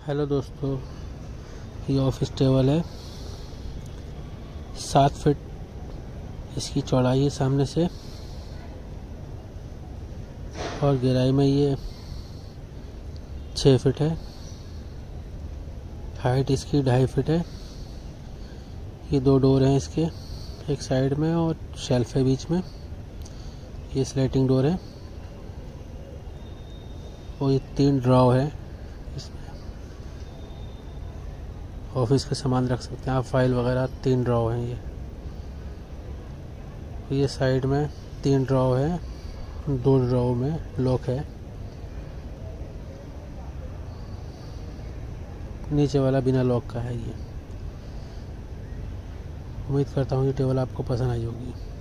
Hello दोस्तों, ये office table है। 7 फीट इसकी चौड़ाई है सामने से, और गहराई में ये 6 फीट है। हाइट इसकी 2.5 फीट है। ये 2 डोर हैं इसके, एक साइड में और शेल्फ है बीच में। ये स्लाइडिंग डोर है और ये 3 ड्रॉ है। इसमें ऑफिस के सामान रख सकते हैं आप, फाइल वगैरह। 3 ड्रॉ हैं ये साइड में 3 ड्रॉ है, 2 ड्रॉ में लॉक है। नीचे वाला बिना लॉक का है ये। उम्मीद करता हूँ ये टेबल आपको पसंद आई होगी।